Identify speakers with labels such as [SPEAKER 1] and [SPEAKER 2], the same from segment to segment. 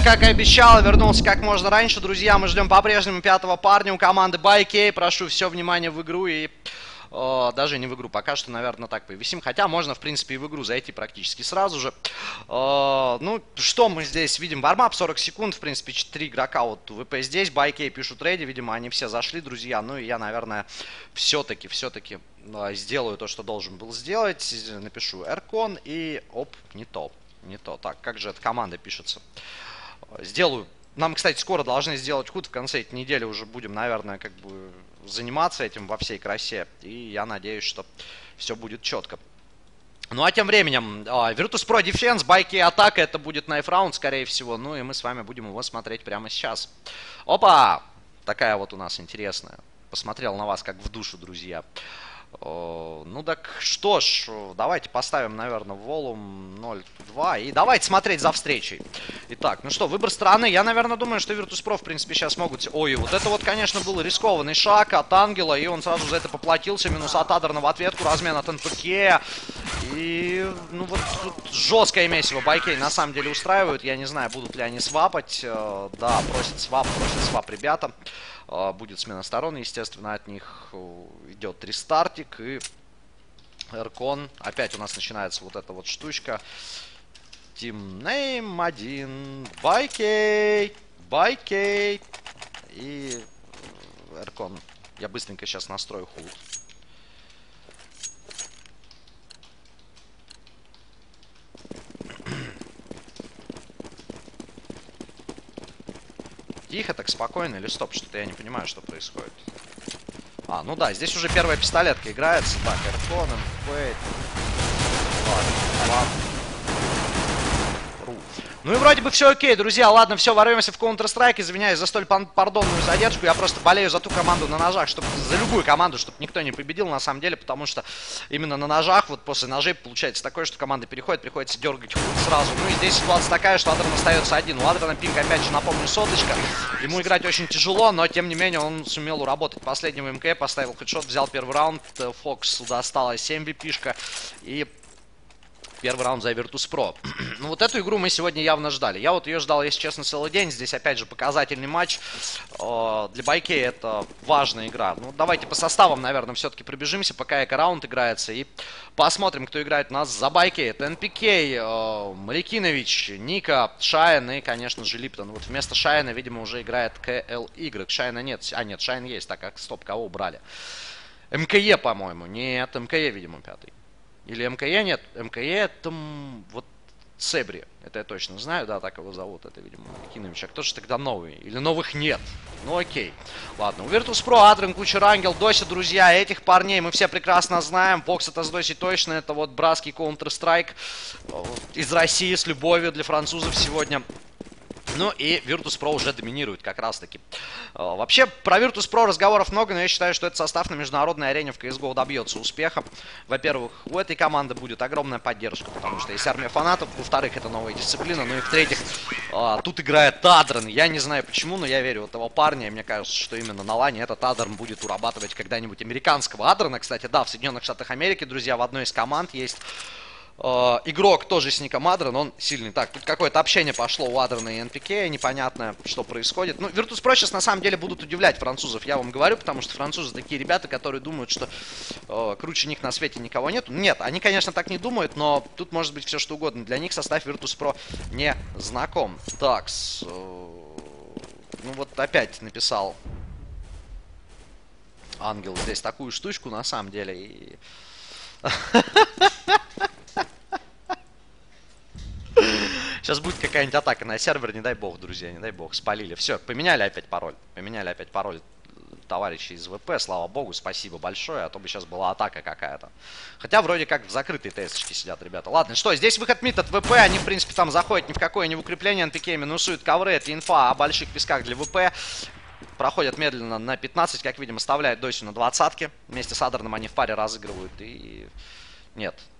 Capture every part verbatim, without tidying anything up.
[SPEAKER 1] как и обещал, вернулся как можно раньше. Друзья, мы ждем по-прежнему пятого парня у команды байкей. Прошу все внимание в игру и... О, даже не в игру, пока что, наверное, так повисим. Хотя можно, в принципе, и в игру зайти практически сразу же. О, ну, что мы здесь видим? Вармап сорок секунд, в принципе, четыре игрока вот ВП здесь. Байкей пишут рейди, видимо, они все зашли, друзья. Ну, и я, наверное, все-таки, все-таки сделаю то, что должен был сделать. Напишу Эркон и... Оп, не то, не то. Так, как же эта команда пишется? Сделаю. Нам, кстати, скоро должны сделать худ. В конце этой недели уже будем, наверное, как бы... заниматься этим во всей красе. И я надеюсь, что все будет четко. Ну а тем временем Virtus.pro Defense, байки атака. Это будет Knife Round, скорее всего. Ну и мы с вами будем его смотреть прямо сейчас. Опа! Такая вот у нас интересная. Посмотрел на вас как в душу, друзья. Ну так что ж, давайте поставим, наверное, волум ноль два. И давайте смотреть за встречей. Итак, ну что, выбор стороны. Я, наверное, думаю, что Virtus.pro, в принципе, сейчас могут... Ой, вот это вот, конечно, был рискованный шаг от Ангела. И он сразу за это поплатился. Минус от Адерна в ответку. Размен от эн пэ ка. И, ну вот, тут жесткое месиво байкей на самом деле устраивают. Я не знаю, будут ли они свапать. Да, просят свап, просят свап ребята. Будет смена сторон, естественно, от них идет рестартик. И Эркон. Опять у нас начинается вот эта вот штучка. Тимнейм один. Байкей. Байкей. И Эркон. Я быстренько сейчас настрою худ. Тихо, так спокойно или стоп? Что-то я не понимаю, что происходит. А, ну да, здесь уже первая пистолетка играется. Так, Эркон, Фейт. Ладно, ладно. Ну и вроде бы все окей, друзья. Ладно, все, ворвемся в Counter-Strike. Извиняюсь за столь пардонную задержку. Я просто болею за ту команду на ножах, чтобы за любую команду, чтобы никто не победил, на самом деле. Потому что именно на ножах, вот после ножей получается такое, что команда переходит, приходится дергать худ сразу. Ну и здесь ситуация такая, что Адрен остается один. У Адрена пинг, опять же, напомню, соточка. Ему играть очень тяжело, но тем не менее он сумел уработать последнего эм ка, поставил хедшот, взял первый раунд. Фоксу досталась эм ви пи-шка. И... Первый раунд за Virtus.pro. Ну вот эту игру мы сегодня явно ждали. Я вот ее ждал, если честно, целый день. Здесь опять же показательный матч. Для байкей это важная игра. Ну давайте по составам, наверное, все-таки пробежимся, пока эко-раунд играется. И посмотрим, кто играет у нас за байкей. Это эн пи кей, Маликинович, Ника, Шайн и, конечно же, Липтон. Вот вместо Шайна, видимо, уже играет кей эл игрек. Шайна нет. А нет, Шайн есть. Так как, стоп, кого убрали? эм ка е, по-моему. Нет, эм ка е, видимо, пятый. Или эм ка е? Нет, эм ка е это вот Цебри. Это я точно знаю, да, так его зовут. Это, видимо, Кинович. А кто же тогда новый? Или новых нет? Ну окей. Ладно, у Virtus.pro, Адрен, Кучер, Ангел, Доси, друзья, этих парней мы все прекрасно знаем. Бокс это с Доси точно. Это вот братский Counter-Strike из России с любовью для французов сегодня. Ну и Virtus.pro уже доминирует как раз таки. Вообще про Virtus.pro разговоров много, но я считаю, что этот состав на международной арене в си эс го добьется успеха. Во-первых, у этой команды будет огромная поддержка, потому что есть армия фанатов. Во-вторых, это новая дисциплина. Ну и в-третьих, тут играет Адрен. Я не знаю почему, но я верю в этого парня. И мне кажется, что именно на лане этот Адрен будет урабатывать когда-нибудь американского Адрена. Кстати, да, в Соединенных Штатах Америки, друзья, в одной из команд есть... Uh, игрок тоже с ником Адрен, он сильный. Так, тут какое-то общение пошло у Адрена и эн пи кей, непонятно, что происходит. Ну, Virtus.pro сейчас на самом деле будут удивлять французов, я вам говорю, потому что французы такие ребята, которые думают, что uh, круче них на свете никого нету. Нет, они, конечно, так не думают, но тут может быть все что угодно. Для них состав Virtus.pro не знаком. Так, uh, ну вот опять написал Ангел здесь такую штучку, на самом деле, и... Сейчас будет какая-нибудь атака на сервер, не дай бог, друзья, не дай бог, спалили. Все, поменяли опять пароль, поменяли опять пароль товарищи из ВП, слава богу, спасибо большое, а то бы сейчас была атака какая-то. Хотя вроде как в закрытой ТС-очке сидят ребята. Ладно, что, здесь выход мид от ВП, они, в принципе, там заходят ни в какое, ни в укрепление, эн пи кей минусуют ковры, это инфа о больших песках для ВП. Проходят медленно на пятнадцать, как видим, оставляют Досю на двадцатке. Вместе с Адерном они в паре разыгрывают и... Нет.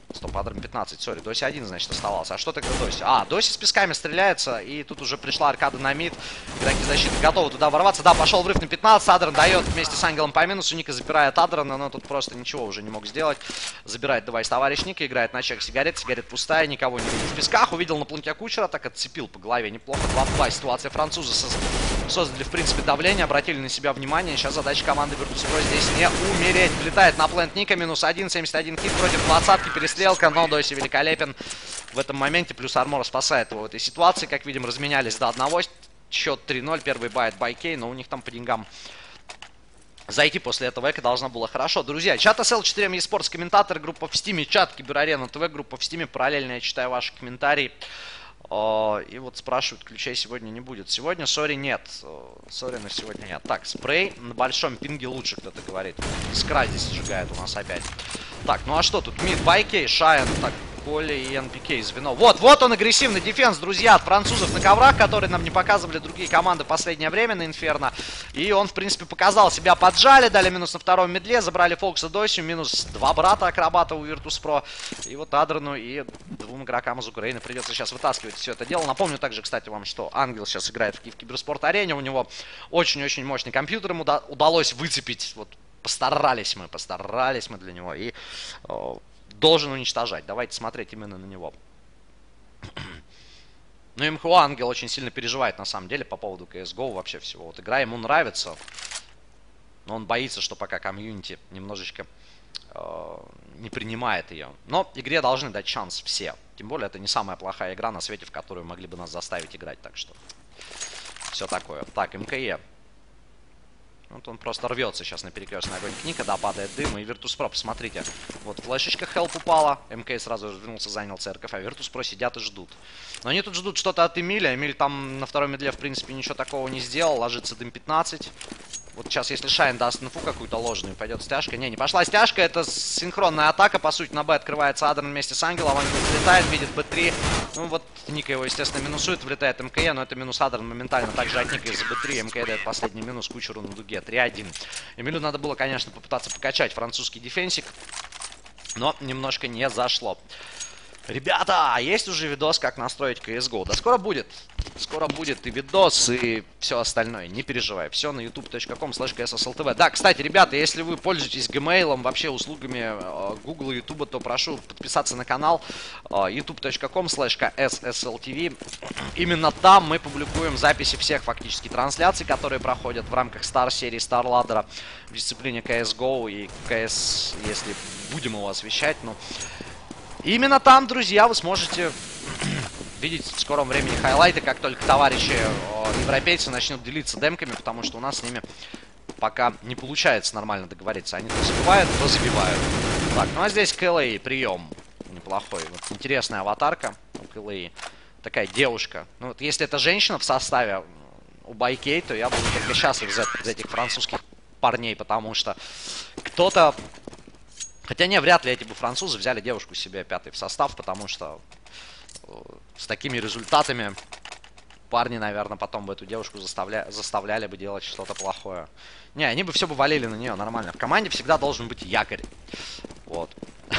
[SPEAKER 1] Стоп, Адрам пятнадцать, сори, Доси один, значит, оставался. А что тогда Доси? А, Доси с песками стреляется, и тут уже пришла аркада на мид. Игроки защиты готовы туда ворваться. Да, пошел врыв на пятнадцать, Адран дает вместе с Ангелом по минусу. Ника забирает Адрана, но тут просто ничего уже не мог сделать. Забирает девайс товарищ Ника, играет на чек сигарет. Сигарет пустая, никого не видит в песках. Увидел на планке Кучера, так отцепил по голове неплохо. два-два, ситуация француза создали, в принципе, давление, обратили на себя внимание. Сейчас задача команды Virtus.pro здесь не умереть. Влетает на плент Ника, минус один, семьдесят один хит против двадцатки, перестрелка, но Доси великолепен в этом моменте, плюс Армор спасает его в этой ситуации. Как видим, разменялись до одного, счет три ноль, первый байт байкей, но у них там по деньгам зайти после этого эко должно было хорошо. Друзья, чат эс эл четыре эм eSports, комментатор, группа в стиме, чат Киберарена ТВ, группа в стиме, параллельно я читаю ваши комментарии. И вот спрашивают, ключей сегодня не будет. Сегодня, сори, нет. Сори, но сегодня нет. Так, спрей на большом пинге лучше, кто-то говорит. Искра здесь сжигает у нас опять. Так, ну а что тут? Мид, байкей, Шайн, так, Коли и эн пи кей звено. Вот, вот он, агрессивный дефенс, друзья, от французов на коврах, которые нам не показывали другие команды в последнее время на Инферно. И он, в принципе, показал себя, поджали, дали минус на втором медле, забрали Фокса Досью, минус два брата акробата у Virtus.pro. И вот Адрану и двум игрокам из Украины придется сейчас вытаскивать все это дело. Напомню также, кстати, вам, что Ангел сейчас играет в Киберспорт-арене, у него очень-очень мощный компьютер, ему удалось выцепить, вот, постарались мы, постарались мы для него, и о, должен уничтожать. Давайте смотреть именно на него. Ну, эм эйч о Ангел очень сильно переживает, на самом деле, по поводу си эс го вообще всего. Вот игра ему нравится, но он боится, что пока комьюнити немножечко э, не принимает ее. Но игре должны дать шанс все. Тем более, это не самая плохая игра на свете, в которую могли бы нас заставить играть. Так что, все такое. Так, эм ка е. Вот он просто рвется сейчас на перекрестный огонь к Ника, да, падает дым. И Virtus.pro, посмотрите, вот флешечка хелп упала, эм ка сразу развернулся, занял церковь, а Virtus.pro сидят и ждут. Но они тут ждут что-то от Эмиля. Эмиль там на второй медле, в принципе, ничего такого не сделал, ложится дым пятнадцать. Вот сейчас, если Шайн даст инфу какую-то ложную, пойдет стяжка. Не, не пошла стяжка, это синхронная атака. По сути, на Б открывается Адран вместе с Ангелом. Ангел взлетает, видит бэ три. Ну вот, Ника его, естественно, минусует, влетает эм ка е, но это минус Адран моментально также от Ника из-за бэ три. эм ка е дает последний минус Кучеру на дуге. три один. Эмилю надо было, конечно, попытаться покачать французский дефенсик, но немножко не зашло. Ребята, есть уже видос, как настроить си эс го. Да скоро будет. Скоро будет и видос, и все остальное. Не переживай. Все на ютуб точка ком слэш кей эс эс эл ти ви. Да, кстати, ребята, если вы пользуетесь Gmail, вообще услугами э, Google и YouTube, то прошу подписаться на канал э, ютуб точка ком слэш кей эс эс эл ти ви. Именно там мы публикуем записи всех фактически трансляций, которые проходят в рамках Star серии Star Ladder в дисциплине си эс го и си эс, если будем его освещать, ну... Именно там, друзья, вы сможете видеть в скором времени хайлайты, как только товарищи о, европейцы начнут делиться демками, потому что у нас с ними пока не получается нормально договориться. Они то забивают, то забивают. Так, ну а здесь ка эл эй, прием неплохой. Вот интересная аватарка у ка эл эй. Такая девушка. Ну вот если это женщина в составе у байкей, то я буду только счастлив из, из этих французских парней, потому что кто-то... Хотя не, вряд ли эти бы французы взяли девушку себе пятый в состав, потому что э, с такими результатами парни, наверное, потом бы эту девушку заставля... заставляли бы делать что-то плохое. Не, они бы все бы валили на нее нормально. В команде всегда должен быть якорь. Вот.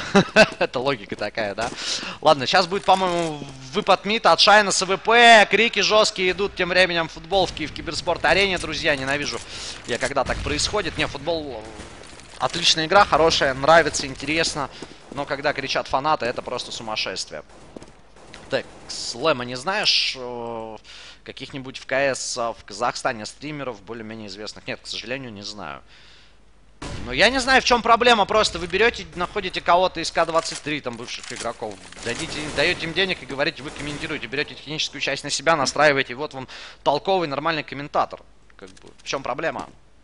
[SPEAKER 1] Это логика такая, да? Ладно, сейчас будет, по-моему, выпад мита от Шайна с АВП. Крики жесткие идут тем временем в футболке в Киберспорт-арене, друзья. Ненавижу я, когда так происходит. Не, футбол... Отличная игра, хорошая, нравится, интересно. Но когда кричат фанаты, это просто сумасшествие. Так, Слэма, не знаешь каких-нибудь в КС в Казахстане стримеров более-менее известных? Нет, к сожалению, не знаю. Но я не знаю, в чем проблема. Просто вы берете, находите кого-то из ка двадцать три, там, бывших игроков. Дадите, даете им денег и говорите, вы комментируете. Берете техническую часть на себя, настраиваете. И вот вам толковый, нормальный комментатор. Как бы, в чем проблема?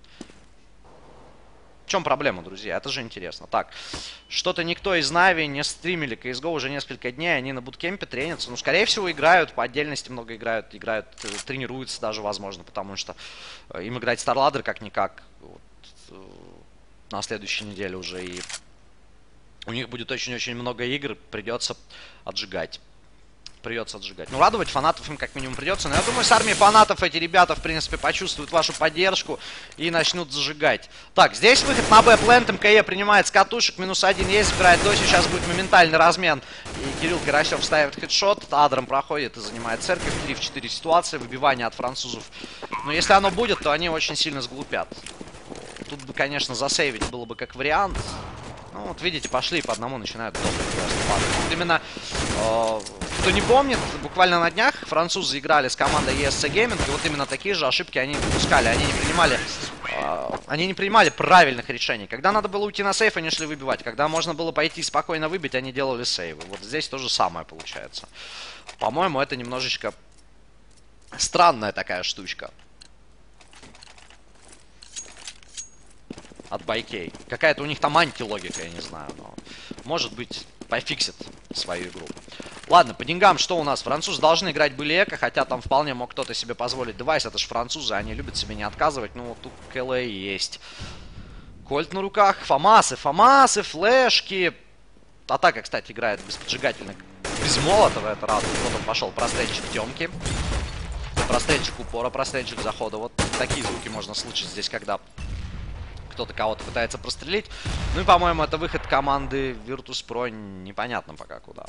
[SPEAKER 1] В чем проблема, друзья? Это же интересно. Так, что-то никто из Нави не стримили си эс го уже несколько дней. Они на буткемпе тренятся. Ну, скорее всего, играют. По отдельности много играют. Играют, тренируются даже, возможно. Потому что им играть Star Ladder как-никак. Вот, на следующей неделе уже. И у них будет очень-очень много игр. Придется отжигать. придется отжигать. Ну, радовать фанатов им как минимум придется. Но я думаю, с армией фанатов эти ребята, в принципе, почувствуют вашу поддержку и начнут зажигать. Так, здесь выход на Б-плент. МКЕ принимает с катушек. Минус один есть, забирает Доси. Сейчас будет моментальный размен. И Кирилл Карасев ставит хедшот. Адром проходит и занимает церковь. три в четыре ситуации. Выбивание от французов. Но если оно будет, то они очень сильно сглупят. Тут бы, конечно, засейвить было бы как вариант. Ну, вот видите, пошли по одному начинают добрый просто падать. Вот именно, э, кто не помнит, буквально на днях французы играли с командой и эс си Gaming, и вот именно такие же ошибки они допускали. Они не принимали, э, они не принимали правильных решений. Когда надо было уйти на сейф, они шли выбивать. Когда можно было пойти спокойно выбить, они делали сейвы. Вот здесь то же самое получается. По-моему, это немножечко странная такая штучка. От Байкей. Какая-то у них там антилогика, я не знаю, но может быть пофиксит свою игру. Ладно, по деньгам что у нас? Французы должны играть были эко, хотя там вполне мог кто-то себе позволить девайс. Это же французы, они любят себе не отказывать. Ну вот тут КЛ есть. Кольт на руках, фамасы, фамасы, флешки. Атака, кстати, играет без поджигательных, без молотова, это радует. Вот он пошел, прострельчик Тёмки. Прострельчик упора, прострельчик захода. Вот такие звуки можно слышать здесь, когда кто-то кого-то пытается прострелить. Ну и, по-моему, это выход команды Virtus.pro. Непонятно пока куда.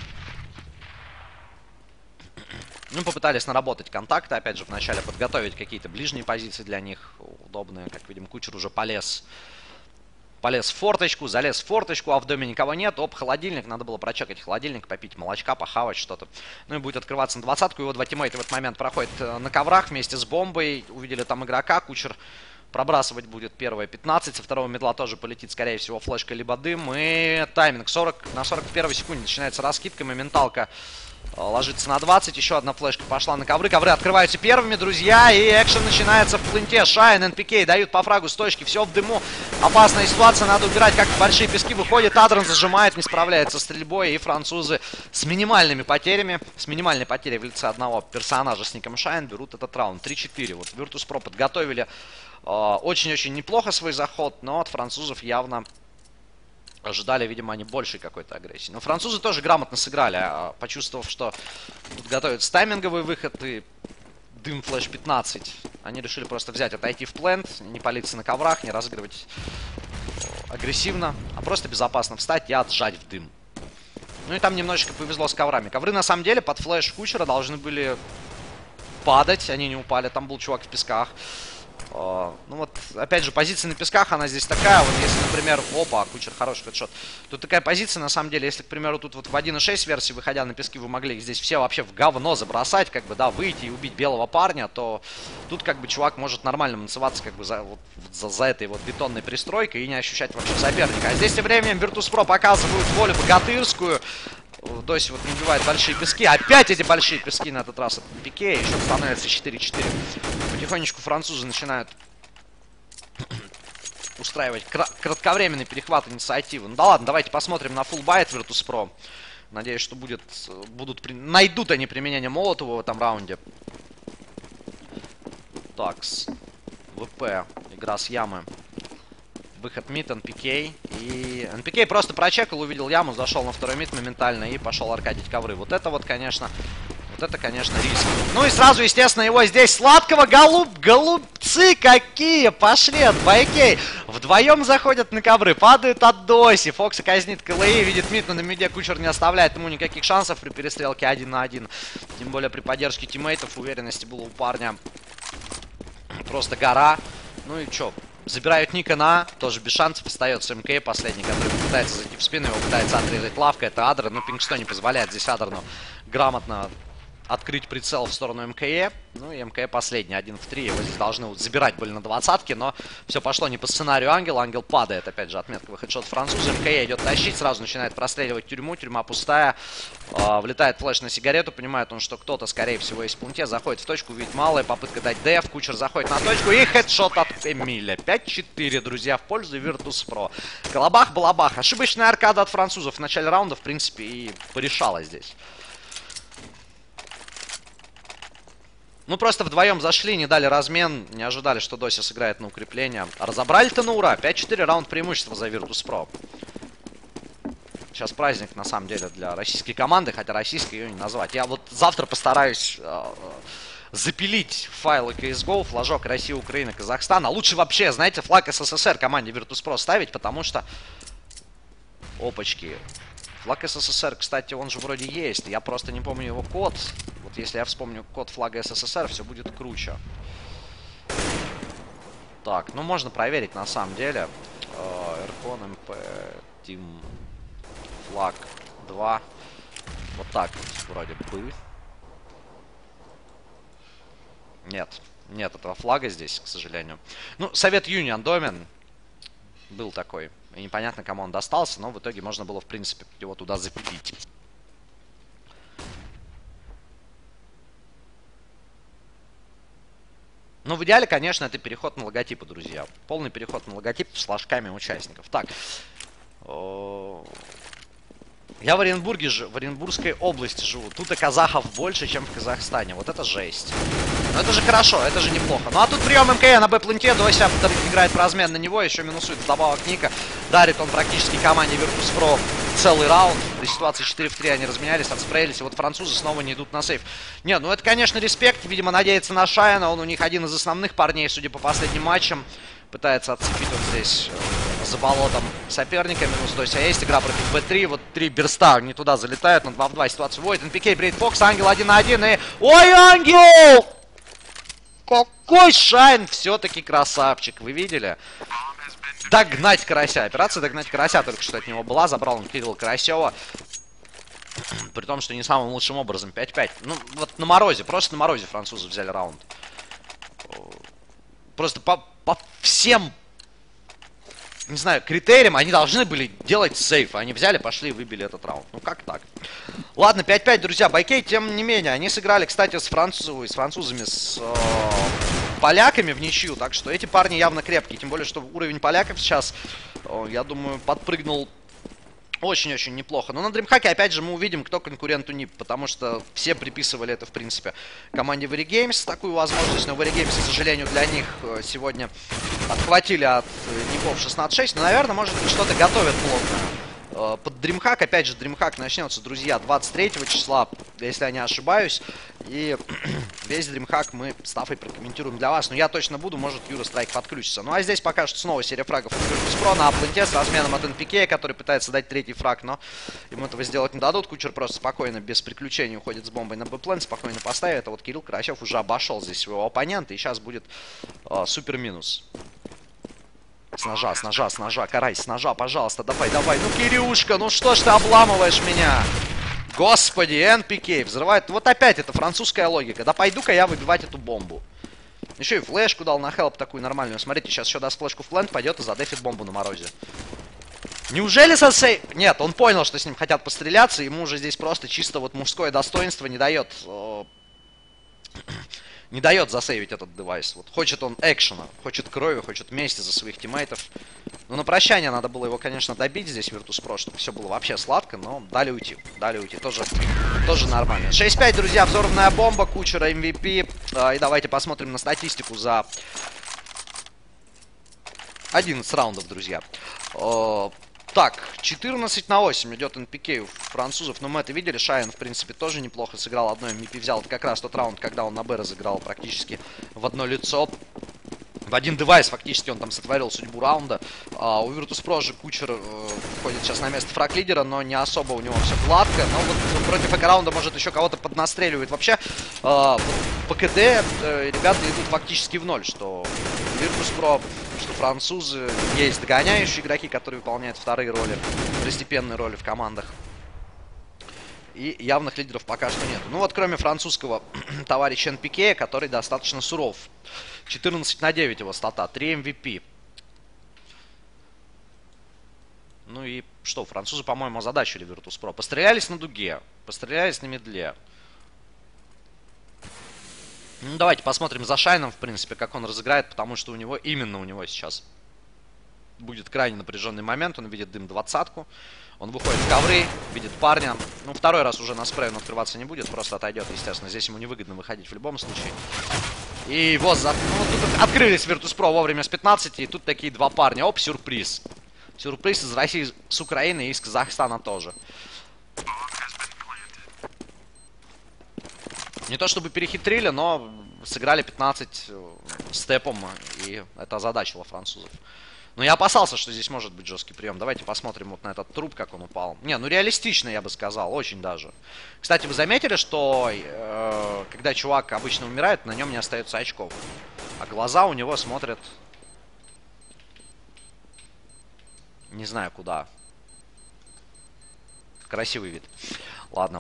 [SPEAKER 1] Ну, попытались наработать контакты. Опять же, вначале подготовить какие-то ближние позиции для них. Удобные. Как видим, Кучер уже полез. Полез в форточку, залез в форточку, а в доме никого нет. Оп, холодильник. Надо было прочекать холодильник, попить молочка, похавать что-то. Ну и будет открываться на двадцатку. Его два тиммейта в этот момент проходят на коврах вместе с бомбой. Увидели там игрока. Кучер пробрасывать будет первые пятнадцать. Со второго медла тоже полетит, скорее всего, флешка либо дым. И тайминг сорок. На сорок первой секунде начинается раскидка. Моменталка ложится на двадцать. Еще одна флешка пошла на ковры. Ковры открываются первыми, друзья. И экшен начинается в пленте. Шайн, эн пи кей дают по фрагу с точки. Все в дыму. Опасная ситуация. Надо убирать, как в большие пески. Выходит Адрон, зажимает, не справляется с стрельбой. И французы с минимальными потерями, с минимальной потерей в лице одного персонажа с ником Шайн берут этот раунд. три четыре. Вот Virtus.pro подготовили очень-очень неплохо свой заход, но от французов явно ожидали, видимо, они большей какой-то агрессии. Но французы тоже грамотно сыграли, почувствовав, что тут готовится тайминговый выход и дым флэш пятнадцать. Они решили просто взять, отойти в плент, не палиться на коврах, не разыгрывать агрессивно, а просто безопасно встать и отжать в дым. Ну и там немножечко повезло с коврами. Ковры, на самом деле, под флэш Кучера должны были падать, они не упали, там был чувак в песках. Uh, ну вот, опять же, позиция на песках, она здесь такая, вот если, например, опа, Кучер хороший хедшот. Тут такая позиция, на самом деле, если, к примеру, тут вот в один и шесть версии, выходя на пески, вы могли их здесь все вообще в говно забросать, как бы, да, выйти и убить белого парня, то тут, как бы, чувак может нормально манцеваться, как бы, за, вот, за, за этой вот бетонной пристройкой и не ощущать вообще соперника. А здесь тем временем Virtus.pro показывают волю богатырскую. Доси вот не убивает большие пески. Опять эти большие пески на этот раз от Пике. Еще становится четыре четыре. Потихонечку французы начинают устраивать кратковременный перехват инициативы. Ну да ладно, давайте посмотрим на фуллбайт Virtus.pro. Надеюсь, что будет, будут, найдут они применение Молотова в этом раунде. Такс. ВП. Игра с ямы. Выход мид, эн пи кей. И эн пи кей просто прочекал, увидел яму, зашел на второй мид моментально и пошел аркадить ковры. Вот это вот, конечно, вот это, конечно, риск. Ну и сразу, естественно, его здесь сладкого. Голуб, голубцы какие пошли от Байкей. Вдвоем заходят на ковры, падают от Доси. Фокса казнит КЛИ, видит мид, но на миде Кучер не оставляет ему никаких шансов при перестрелке один на один. Тем более при поддержке тиммейтов уверенности было у парня просто гора. Ну и чё? Забирают Ника на, тоже без шансов, остается МК, последний, который пытается зайти в спину, его пытается отрезать лавка, это Адр, но Пингсто не позволяет здесь Адрну грамотно открыть прицел в сторону МКЕ. Ну и МКЕ последний, один в три, его здесь должны вот забирать были на двадцатке, но все пошло не по сценарию Ангела, Ангел падает, опять же, отметковый хедшот француза, МКЕ идет тащить, сразу начинает простреливать тюрьму, тюрьма пустая, э, влетает флеш на сигарету, понимает он, что кто-то, скорее всего, из пункте, заходит в точку, видит малая попытка дать деф, Кучер заходит на точку и хедшот от Эмиля, пять четыре, друзья, в пользу Virtus.pro. Колобах-балабах, ошибочная аркада от французов в начале раунда, в принципе, и порешала здесь. Ну, просто вдвоем зашли, не дали размен, не ожидали, что Доси сыграет на укрепление. Разобрали-то на ура. пять четыре, раунд преимущества за Virtus.pro. сейчас праздник, на самом деле, для российской команды, хотя российской ее не назвать. Я вот завтра постараюсь э, запилить файлы си эс го, флажок Россия, Украина, Казахстан. А лучше вообще, знаете, флаг эс эс эс эр команде Virtus.pro ставить, потому что... Опачки. Флаг эс эс эс эр, кстати, он же вроде есть. Я просто не помню его код. Вот если я вспомню код флага эс эс эс эр, все будет круче. Так, ну можно проверить на самом деле. Эркон, эм пэ, Team, флаг два. Вот так вот вроде бы. Нет, нет этого флага здесь, к сожалению. Ну, Совет Юнион Домен был такой. И непонятно, кому он достался, но в итоге можно было, в принципе, его туда запилить. Ну, в идеале, конечно, это переход на логотипы, друзья. Полный переход на логотип с флажками участников. Так. Я в Оренбурге, в Оренбургской области живу. Тут и казахов больше, чем в Казахстане. Вот это жесть. Но это же хорошо, это же неплохо. Ну а тут прием эм ка на Б-пленте. Дося играет в размен на него. Еще минусует вдобавок Ника. Дарит он практически команде Virtus.pro целый раунд. При ситуации четыре в три они разменялись, отспрейлись. И вот французы снова не идут на сейф. Не, ну это, конечно, респект. Видимо, надеется на Шайна. Он у них один из основных парней, судя по последним матчам. Пытается отцепить он здесь за болотом соперника. Минус Дося есть. Игра против бэ три. Вот три берста не туда залетают. На два в два ситуацию вводит. эн пи кей, Брейд Фокс. Ангел один на один. И... Ой, Ангел! Какой Шайн! Все-таки красавчик. Вы видели? Догнать Карася. Операция догнать Карася только что от него была. Забрал он Кирилла Карасева. При том, что не самым лучшим образом. пять пять. Ну, вот на морозе. Просто на морозе французы взяли раунд. Просто по, по всем, не знаю, критериям они должны были делать сейф. Они взяли, пошли и выбили этот раунд. Ну, как так? Ладно, пять пять, друзья. Байкей, тем не менее, они сыграли, кстати, с, француз... с французами, с э, поляками в ничью. Так что эти парни явно крепкие. Тем более, что уровень поляков сейчас, э, я думаю, подпрыгнул очень-очень неплохо. Но на DreamHack, опять же, мы увидим, кто конкурент у нип. Потому что все приписывали это, в принципе, команде Verigames. Такую возможность. Но Verigames, к сожалению, для них сегодня отхватили от нипов шестнадцать шесть. Но, наверное, может быть, что-то готовят плотно. Под DreamHack, опять же, DreamHack начнется, друзья, двадцать третьего числа, если я не ошибаюсь. И весь DreamHack мы с Тафой прокомментируем для вас. Но я точно буду, может, Юра Страйк подключится. Ну а здесь пока что снова серия фрагов от Virtus.pro на апленте с разменом от эн пи кей, который пытается дать третий фраг, но ему этого сделать не дадут. Кучер просто спокойно, без приключений уходит с бомбой на Б-плен, спокойно поставит. А вот Кирилл Карасев уже обошел здесь своего оппонента, и сейчас будет э, супер минус. С ножа, с ножа, с ножа, Карай, с ножа, пожалуйста, давай, давай. Ну, Кирюшка, ну что ж ты обламываешь меня? Господи, эн пи кей взрывает. Вот опять это французская логика. Да пойду-ка я выбивать эту бомбу. Еще и флешку дал на хелп такую нормальную. Смотрите, сейчас еще даст флешку в плент, пойдет и задефит бомбу на морозе. Неужели сосей... Нет, он понял, что с ним хотят постреляться. Ему уже здесь просто чисто вот мужское достоинство не дает... Не дает засейвить этот девайс. Вот хочет он экшена, хочет крови, хочет мести за своих тиммейтов. Ну, на прощание надо было его, конечно, добить здесь Virtus.pro, чтобы все было вообще сладко, но дали уйти. Дали уйти. Тоже, тоже нормально. шесть пять, друзья, взорванная бомба, Кучера эм ви пи. А, и давайте посмотрим на статистику за одиннадцать раундов, друзья. А, так, четырнадцать на восемь идет эн пи кей у французов. Но мы это видели. Шайн, в принципе, тоже неплохо сыграл. Одно эм ви пи взял. Это как раз тот раунд, когда он на Б разыграл практически в одно лицо. В один девайс фактически он там сотворил судьбу раунда. А у Virtus.pro же Кучер э, входит сейчас на место фраг-лидера, но не особо у него все гладко. Но вот против эко-раунда может еще кого-то поднастреливает. Вообще, э, по КД э, ребята идут фактически в ноль, что Virtus.pro, что французы. Есть догоняющие игроки, которые выполняют вторые роли, второстепенные роли в командах. И явных лидеров пока что нет. Ну вот кроме французского товарища эн пи кей, который достаточно суров. четырнадцать на девять его стата, три эм ви пи. Ну и что, французы, по-моему, озадачили Virtus.pro. Пострелялись на дуге, пострелялись на медле. Ну давайте посмотрим за Шайном, в принципе, как он разыграет, потому что у него, именно у него сейчас будет крайне напряженный момент. Он видит дым двадцатку. Он выходит в ковры, видит парня. Ну, второй раз уже на спрей он открываться не будет, просто отойдет, естественно. Здесь ему невыгодно выходить в любом случае. И вот, за... ну, тут открылись Virtus.pro вовремя с пятнадцати, и тут такие два парня. Оп, сюрприз. Сюрприз из России, с Украины и из Казахстана тоже. Не то чтобы перехитрили, но сыграли пятнадцать степом, и это озадачило французов. Но я опасался, что здесь может быть жесткий прием. Давайте посмотрим вот на этот труп, как он упал. Не, ну реалистично, я бы сказал, очень даже. Кстати, вы заметили, что э, когда чувак обычно умирает, на нем не остается очков. А глаза у него смотрят... Не знаю куда. Красивый вид. Ладно.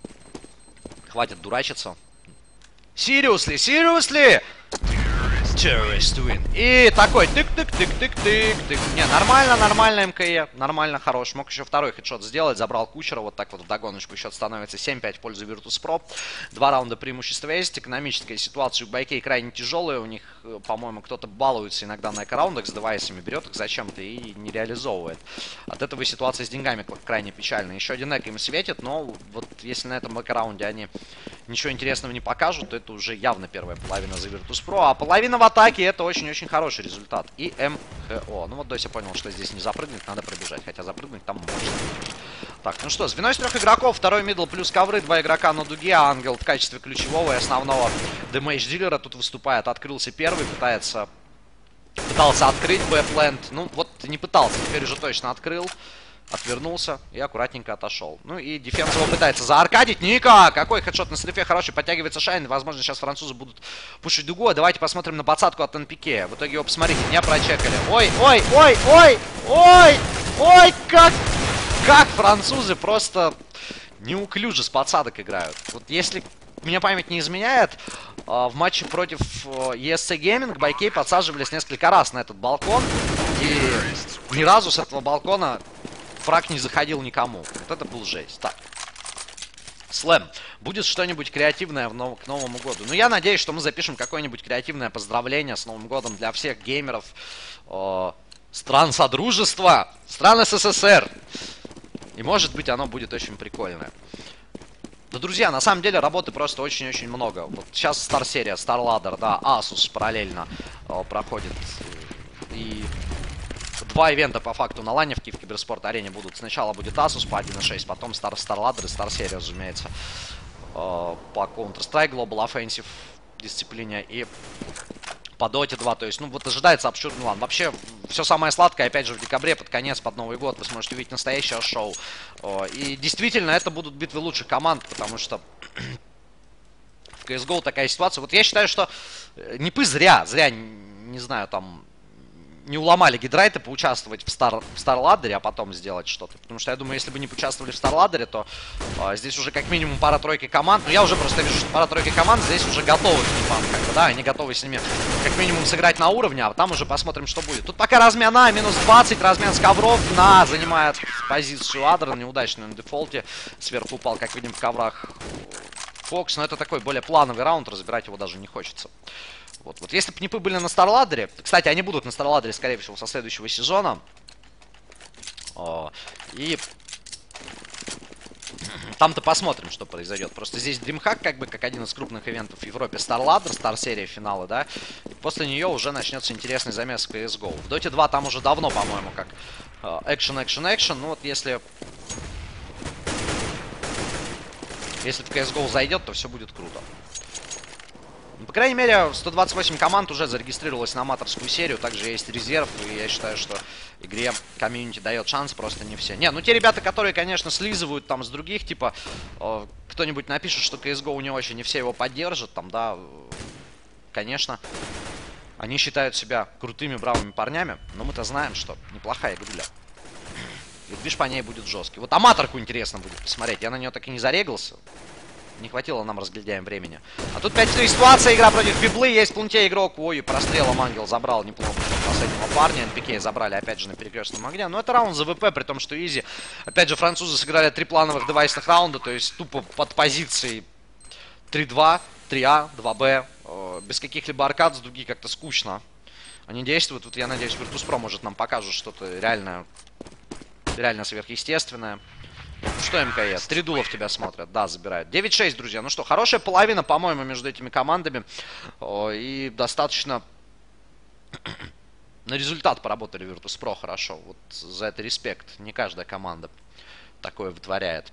[SPEAKER 1] Хватит дурачиться. Seriously, seriously! Terrorist win. И такой тык-тык-тык-тык-тык-тык. Не, нормально, нормально МКЕ. Нормально, хорош. Мог еще второй хедшот сделать. Забрал Кучера. Вот так вот в догоночку. Счет становится семь пять в пользу Virtus.pro. Два раунда преимущества есть. Экономическая ситуация у Байкей крайне тяжелая. У них, по-моему, кто-то балуется иногда на эко-раундах с девайсами. Берет их зачем-то и не реализовывает. От этого ситуация с деньгами крайне печальная. Еще один эко им светит. Но вот если на этом эко-раунде они ничего интересного не покажут, то это уже явно первая половина за Virtus.pro. А половина в атаке это очень-очень хороший результат. И МХО. Ну вот Дося понял, что здесь не запрыгнуть, надо пробежать. Хотя запрыгнуть там можно. Так, ну что, звено из трех игроков. Второй мидл плюс ковры. Два игрока на дуге. А Ангел в качестве ключевого и основного дэмэдж-дилера тут выступает. Открылся первый, пытается... Пытался открыть бэпленд. Ну вот не пытался, теперь уже точно открыл. Отвернулся и аккуратненько отошел. Ну и дефенс его пытается зааркадить. Ника! Какой хедшот на слепе хороший. Подтягивается Шайн. Возможно, сейчас французы будут пушить дугу. Давайте посмотрим на подсадку от эн пи кей. В итоге его, посмотрите, не прочекали. Ой, ой, ой, ой, ой, ой, как, как французы просто неуклюже с подсадок играют. Вот если меня память не изменяет, в матче против и эс си Gaming Байкей подсаживались несколько раз на этот балкон. И ни разу с этого балкона фраг не заходил никому. Вот это был жесть. Так. Слэм. Будет что-нибудь креативное в нов... к Новому году? Ну, я надеюсь, что мы запишем какое-нибудь креативное поздравление с Новым годом для всех геймеров э, стран Содружества, стран эс эс эс эр. И, может быть, оно будет очень прикольное. Да, друзья, на самом деле работы просто очень-очень много. Вот сейчас Стар-серия, Star-Ladder, да, Asus параллельно э, проходит. И... Два ивента по факту на ланевке в Киберспорт-арене будут. Сначала будет Asus по один шесть, потом Star Star-Ladder и Star-серия, разумеется, по Counter-Strike Global Offensive дисциплине и по Доте два. То есть, ну, вот ожидается обширный лан. Вообще, все самое сладкое, опять же, в декабре, под конец, под Новый год, вы сможете увидеть настоящее шоу. И действительно, это будут битвы лучших команд, потому что в си эс го такая ситуация. Вот я считаю, что Нипы зря, зря, не знаю, там... не уломали гидрайты поучаствовать в Star, в Star-Ladder, а потом сделать что-то. Потому что я думаю, если бы не поучаствовали в Star-Ladder, то а, здесь уже как минимум пара-тройки команд. Ну, я уже просто вижу, что пара-тройки команд здесь уже готовы к нипам, как бы, да, они готовы с ними как минимум сыграть на уровне, а там уже посмотрим, что будет. Тут пока размен А, минус двадцать, размен с ковров, на, занимает позицию Адра, неудачную на дефолте. Сверху упал, как видим, в коврах Фокс, но это такой более плановый раунд, разбирать его даже не хочется. Вот, вот если бы Нипы были на Star-Ladder, кстати, они будут на Star-Ladder, скорее всего, со следующего сезона. О, и там-то посмотрим, что произойдет. Просто здесь DreamHack, как бы, как один из крупных ивентов в Европе, Star-Ladder, Star-серия, финалы, да. И после нее уже начнется интересный замес в си эс го. В Доте два там уже давно, по-моему, как экшен, экшен, экшен. Ну вот если... Если в си эс го зайдет, то все будет круто. По крайней мере, сто двадцать восемь команд уже зарегистрировалось на аматорскую серию. Также есть резерв, и я считаю, что игре комьюнити дает шанс, просто не все. Не, ну те ребята, которые, конечно, слизывают там с других, типа, э, кто-нибудь напишет, что си эс го не очень, не все его поддержат, там, да, э, конечно, они считают себя крутыми, бравыми парнями, но мы-то знаем, что неплохая игруля. И движ по ней будет жесткий. Вот аматорку интересно будет посмотреть, я на нее так и не зарегался. Не хватило нам разглядяем времени. А тут пять три ситуация. Игра против Библы. Есть в плунте игрок. Ой, прострелом Ангел забрал неплохо последнего парня. эн пи кей забрали опять же на перекрестном огне. Но это раунд за ВП, при том, что Изи. Опять же, французы сыграли три плановых девайсных раунда. То есть тупо под позицией три два, три А, два Б. Без каких-либо аркад с дуги как-то скучно. Они действуют. Вот я надеюсь, Virtus.pro может нам покажет что-то реально, реально сверхъестественное. Что МКС? Три дулов тебя смотрят. Да, забирают. девять шесть, друзья. Ну что, хорошая половина, по-моему, между этими командами. О, и достаточно... на результат поработали Virtus.pro хорошо. Вот за это респект. Не каждая команда такое вытворяет.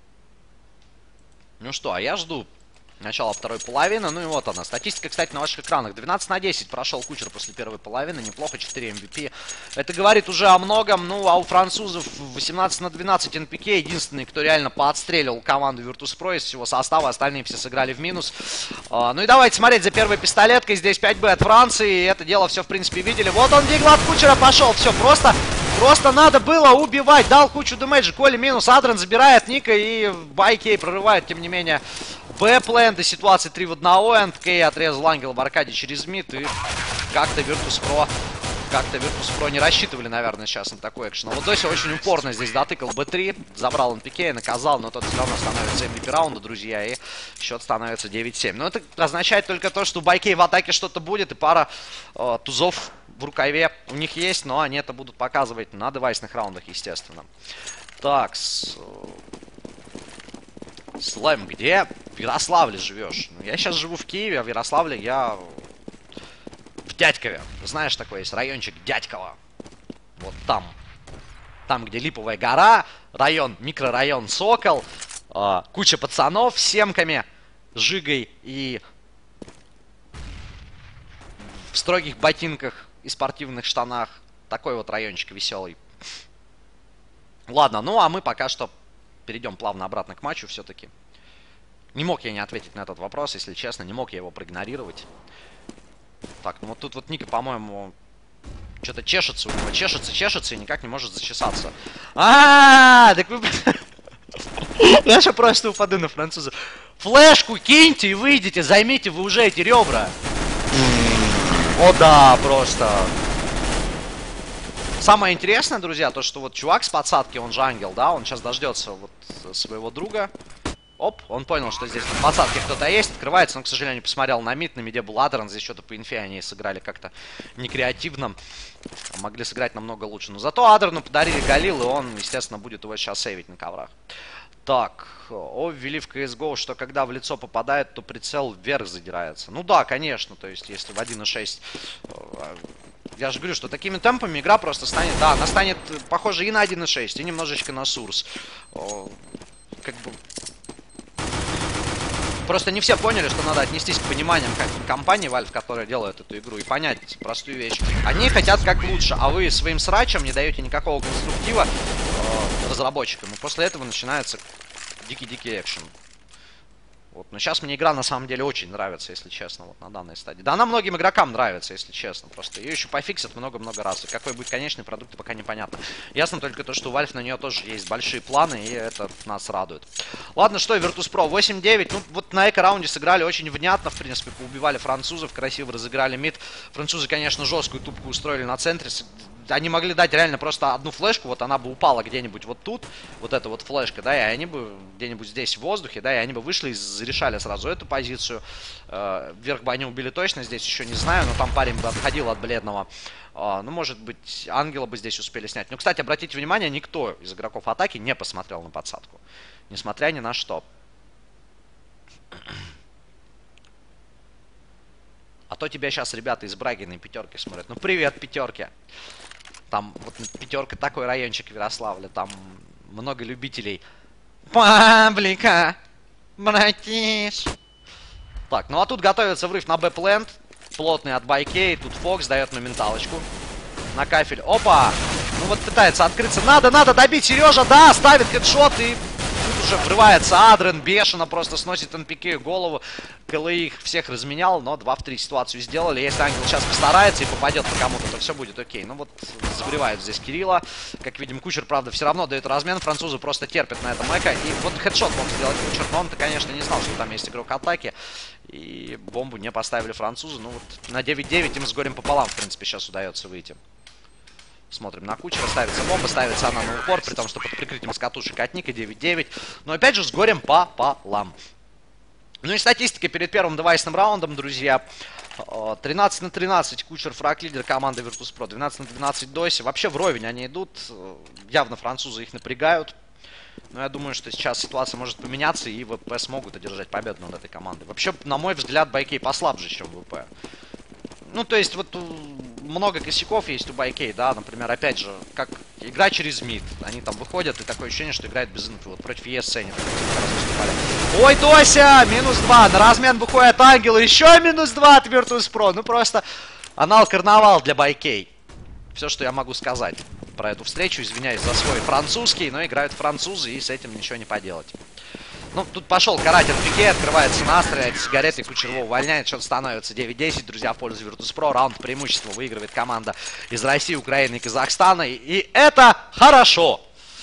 [SPEAKER 1] Ну что, а я жду начала второй половины. Ну и вот она. Статистика, кстати, на ваших экранах. двенадцать на десять прошел Кучер после первой половины. Неплохо, четыре эм ви пи. Это говорит уже о многом. Ну, а у французов восемнадцать на двенадцать эн пи кей. Единственный, кто реально поотстреливал команду Virtus.pro из всего состава. Остальные все сыграли в минус. А, ну и давайте смотреть за первой пистолеткой. Здесь пять бэ от Франции. И это дело все, в принципе, видели. Вот он, дигл от Кучера пошел. Все, просто... Просто надо было убивать. Дал кучу дэмэджа. Коли минус. Адрен забирает Ника. И байкей прорывает, тем не менее, Б-плент. И ситуация три в одного. энд кей отрезал ангела в аркаде через мид. И как-то Virtus.pro... Как-то Virtus.pro не рассчитывали, наверное, сейчас на такой экшен. Вот Дося очень упорно здесь дотыкал бэ три. Забрал эн пи кей, наказал. Но тот все равно становится эм ви пи раунда, друзья. И счет становится девять семь. Но это означает только то, что у байкей в атаке что-то будет. И пара э, тузов в рукаве у них есть, но они это будут показывать на девайсных раундах, естественно. Так, с... Слайм, где в Ярославле живешь? Ну, я сейчас живу в Киеве, а в Ярославле я в Дядькове. Знаешь, такой есть райончик Дядьково. Вот там. Там, где Липовая гора, район, микрорайон Сокол, э, куча пацанов с семками, жигой и в строгих ботинках и спортивных штанах. Такой вот райончик веселый. Ладно, ну а мы пока что перейдем плавно обратно к матчу все-таки. Не мог я не ответить на этот вопрос, если честно. Не мог я его проигнорировать. Так, ну вот тут вот Ника, по-моему, что-то чешется у него. Чешется, чешется и никак не может зачесаться. А, так вы... Я же просто упаду на француза. Флешку киньте и выйдите, займите вы уже эти ребра. О да, просто. Самое интересное, друзья, то, что вот чувак с подсадки, он же ангел, да, он сейчас дождется вот своего друга. Оп, он понял, что здесь на подсадке кто-то есть, открывается, но, к сожалению, посмотрел на мид, на миде был Адрен, здесь что-то по инфе они сыграли как-то некреативно. Могли сыграть намного лучше. Но зато Адрену подарили Галил, и он, естественно, будет его сейчас сейвить на коврах. Так, о, ввели в си эс го, что когда в лицо попадает, то прицел вверх задирается. Ну да, конечно, то есть если в один и шесть... Я же говорю, что такими темпами игра просто станет... Да, она станет похожа и на один и шесть, и немножечко на Source. О, как бы... Просто не все поняли, что надо отнестись к пониманиям как компании Valve, которая делает эту игру, и понять простую вещь. Они хотят как лучше, а вы своим срачем не даете никакого конструктива э, разработчикам. И после этого начинается дикий-дикий экшен. Вот. Но сейчас мне игра на самом деле очень нравится, если честно, вот на данной стадии. Да она многим игрокам нравится, если честно. Просто ее еще пофиксят много-много раз. И какой будет конечный продукт, пока непонятно. Ясно только то, что у Valve на нее тоже есть большие планы, и это нас радует. Ладно, что, Virtus.pro восемь девять. Ну, вот на эко-раунде сыграли очень внятно, в принципе, поубивали французов, красиво разыграли мид. Французы, конечно, жесткую тупку устроили на центре. Они могли дать реально просто одну флешку, вот она бы упала где-нибудь вот тут, вот эта вот флешка, да, и они бы где-нибудь здесь в воздухе, да, и они бы вышли и зарешали сразу эту позицию. Э, вверх бы они убили точно, здесь еще не знаю, но там парень бы отходил от бледного. Э, ну, может быть, ангела бы здесь успели снять. Ну, кстати, обратите внимание, никто из игроков атаки не посмотрел на подсадку, несмотря ни на что. А то тебя сейчас ребята из Брагиной пятерки смотрят. Ну, привет, пятерки. Там вот пятерка такой райончик в Ярославле. Там много любителей паблика. Братиш. Так, ну а тут готовится врыв на Б-плент. Плотный от байкей. Тут Фокс дает моменталочку. На кафель. Опа! Ну вот пытается открыться. Надо, надо добить Сережа. Да, ставит хедшот и... Тут уже врывается Адрен, бешено просто сносит эн пи кей голову. КЛИ их всех разменял, но два в три ситуацию сделали. Если Ангел сейчас постарается и попадет по кому-то, то все будет окей. Ну вот, забревают здесь Кирилла. Как видим, Кучер, правда, все равно дает размен. Французы просто терпят на этом эко. И вот хедшот мог сделать Кучер, но он-то, конечно, не знал, что там есть игрок атаки. И бомбу не поставили французы. Ну вот, на девять девять им с горем пополам, в принципе, сейчас удается выйти. Смотрим на Кучера, ставится бомба, ставится она на упор, при том, что под прикрытием с катушек от Ника девять девять. Но опять же с горем пополам. Ну и статистика перед первым девайсным раундом, друзья. тринадцать на тринадцать Кучер, фраг-лидер команды Virtus.pro. двенадцать на двенадцать Доси. Вообще вровень они идут. Явно французы их напрягают. Но я думаю, что сейчас ситуация может поменяться, и ВП смогут одержать победу над этой командой. Вообще, на мой взгляд, байкей послабже, чем ВП. Ну, то есть, вот много косяков есть у Байкей, да, например, опять же, как игра через мид. Они там выходят, и такое ощущение, что играют без инфы. Вот против и эс эн. Ой, Дося! Минус два. На размен выходит Ангел. Еще минус два от Virtus.pro. Ну просто анал-карнавал для Байкей. Все, что я могу сказать про эту встречу. Извиняюсь за свой французский, но играют французы, и с этим ничего не поделать. Ну, тут пошел каратель пике, открывается на стреляет сигареты, Кучерова увольняет, счет становится девять десять, друзья, в пользу Virtus.pro. Раунд преимущества выигрывает команда из России, Украины и Казахстана, и это хорошо.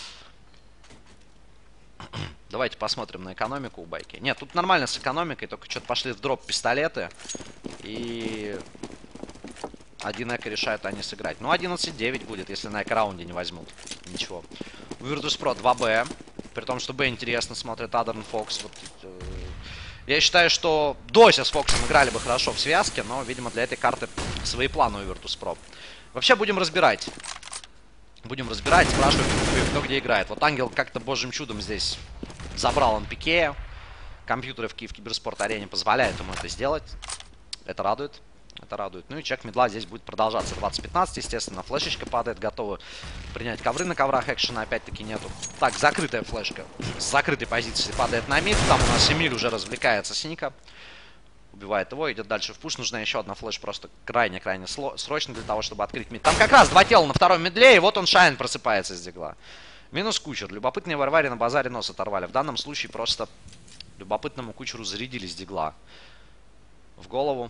[SPEAKER 1] Давайте посмотрим на экономику у Байки. Нет, тут нормально с экономикой, только что-то пошли в дроп пистолеты, и один эко решают они сыграть. Ну, одиннадцать девять будет, если на эко-раунде не возьмут. Ничего. У Virtus.pro два бэ. При том, что Б интересно смотрит Адерн Фокс. Вот, э, я считаю, что Дося с Фоксом играли бы хорошо в связке, но, видимо, для этой карты свои планы у Virtus.pro. Вообще будем разбирать. Будем разбирать, спрашивать, кто где играет. Вот Ангел как-то божьим чудом здесь забрал он пике. Компьютеры в Киев Киберспорт-арене позволяют ему это сделать. Это радует. Это радует. Ну и чек мидла здесь будет продолжаться. двадцать пятнадцать, естественно. Флешечка падает. Готовы принять ковры на коврах. Экшена опять-таки нету. Так, закрытая флешка. С закрытой позиции падает на мид. Там у нас Эмиль уже развлекается с Ника. Убивает его. Идет дальше в пуш. Нужна еще одна флеш. Просто крайне-крайне срочно для того, чтобы открыть мид. Там как раз два тела на втором мидле. И вот он, Шайн, просыпается с дигла. Минус Кучер. Любопытные Варвари на базаре нос оторвали. В данном случае просто любопытному Кучеру зарядили с дигла в голову.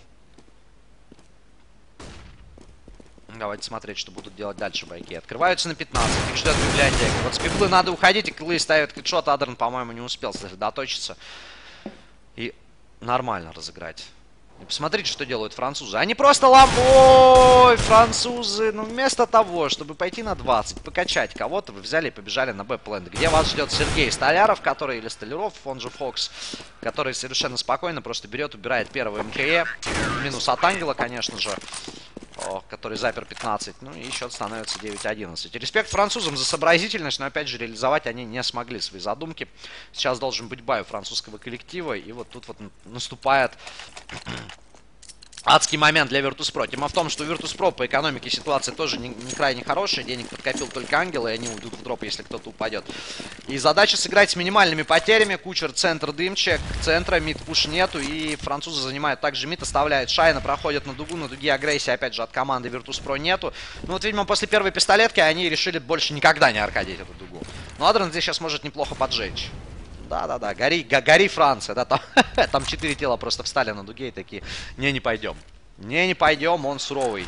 [SPEAKER 1] Давайте смотреть, что будут делать дальше Байки. Открываются на пятнадцать. Их ждет библиотека. Вот с пиблы надо уходить, и клы ставят хедшот. Адерн, по-моему, не успел сосредоточиться. И нормально разыграть. И посмотрите, что делают французы. Они просто лам... Ой, французы. Ну, вместо того, чтобы пойти на двадцать, покачать кого-то, вы взяли и побежали на Б-плент. Где вас ждет Сергей Столяров, который, или Столяров, он же Фокс, который совершенно спокойно просто берет, убирает первый МКЕ. Минус от Ангела, конечно же. О, который запер пятнадцать. Ну и счет становится девять одиннадцать. Респект французам за сообразительность, но опять же реализовать они не смогли свои задумки. Сейчас должен быть бай у французского коллектива. И вот тут вот наступает адский момент для Virtus.pro. Тема в том, что Virtus.pro по экономике ситуация тоже не, не крайне хорошая. Денег подкопил только Ангел, и они уйдут в дроп, если кто-то упадет. И задача сыграть с минимальными потерями. Кучер, центр, дымчик, центра, мид, пуш нету. И французы занимают также мид, оставляют Шайна, проходят на дугу. На дуге агрессии, опять же, от команды Virtus.pro нету. Ну вот, видимо, после первой пистолетки они решили больше никогда не аркадить эту дугу. Но Адерн здесь сейчас может неплохо поджечь. Да-да-да, гори, го, гори Франция, да, там, там четыре тела просто встали на дуге и такие, не, не пойдем. Не, не пойдем, он суровый.